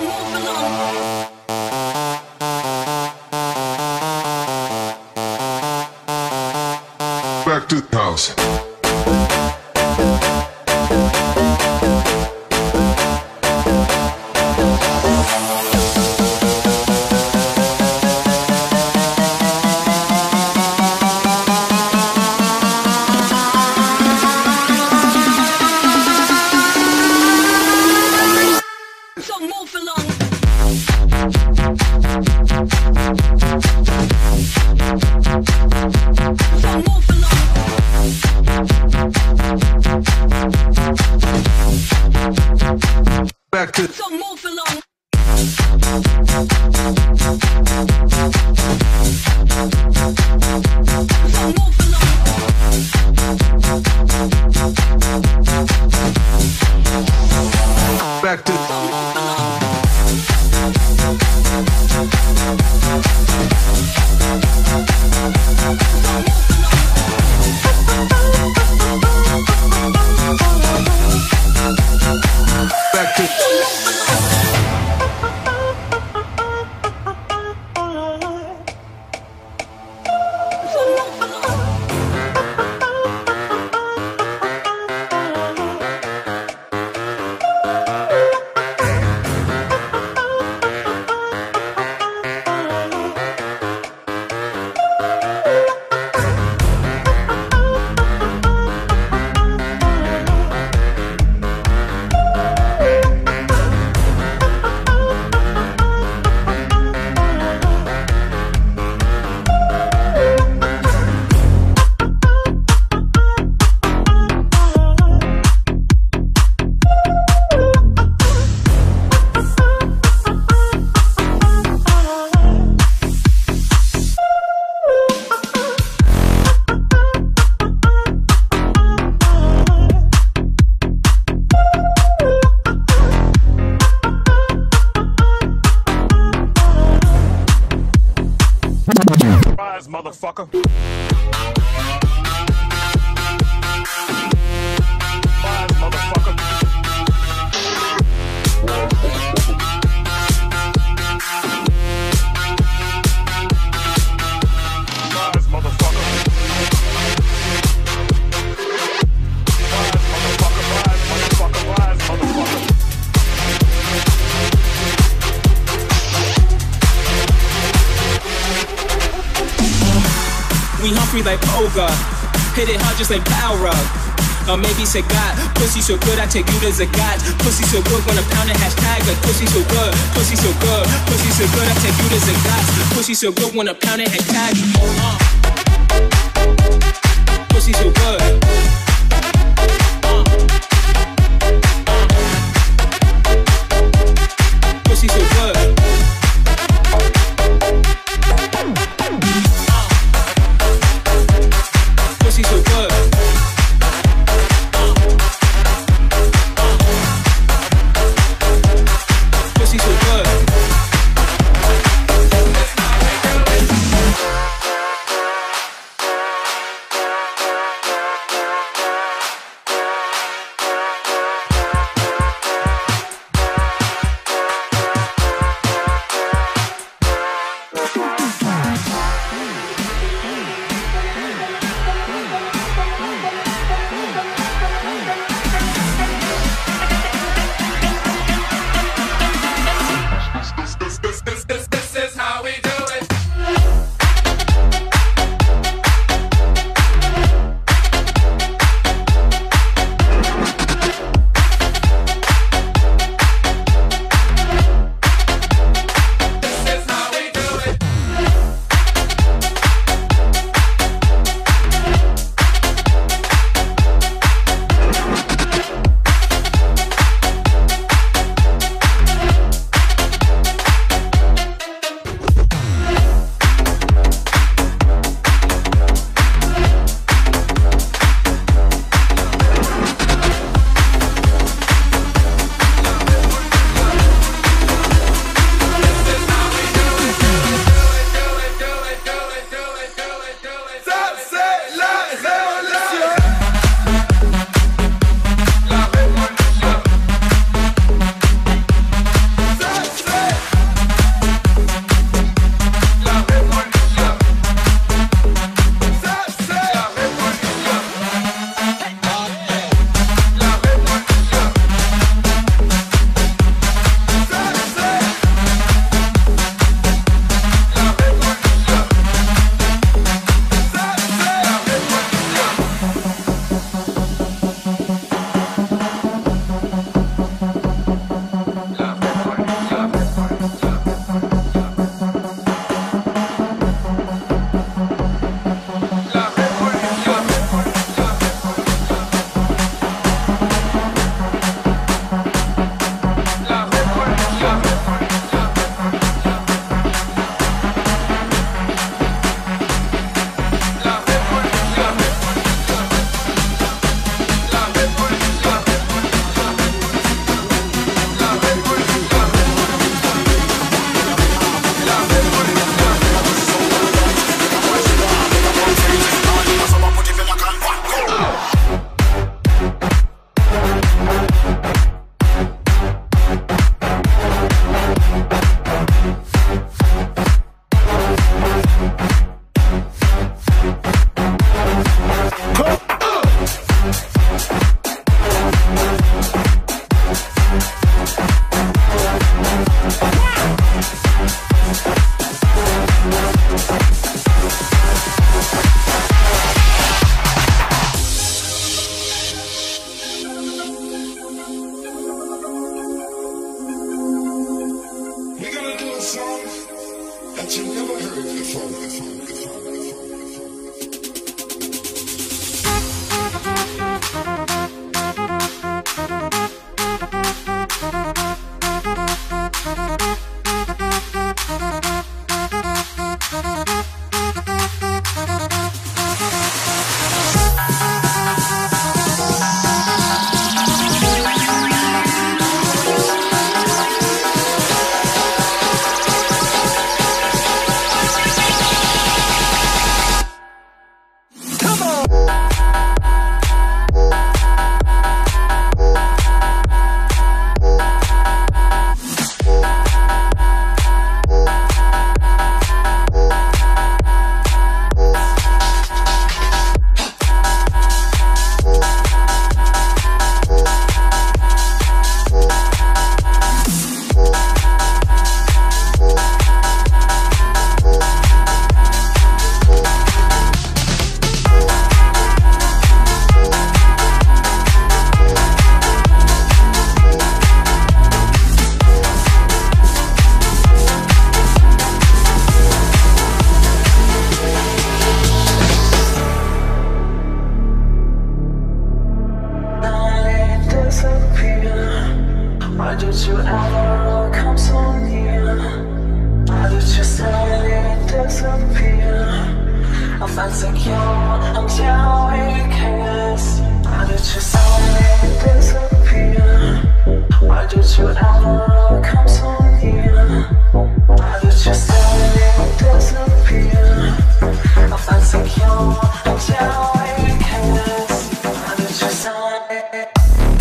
Back to the house. Back to so move along. So move along. back to So move along. back to motherfucker. We hungry like Poga, hit it hard just like Power Up. Or maybe say God, pussy so good I take you to the gods. Pussy so good when I pound it, hashtag like pussy so good, pussy so good, pussy so good I take you to the gods. Pussy so good when I pound it, hashtag. Pussy so good. Pussy so good. Pussy so good. Pussy so good. Why did you ever come so near? Why did you suddenly disappear? I felt secure until we kissed. Why did you suddenly disappear? Why did you ever come so near? Why did you suddenly disappear? I felt secure until we kissed. Why did you suddenly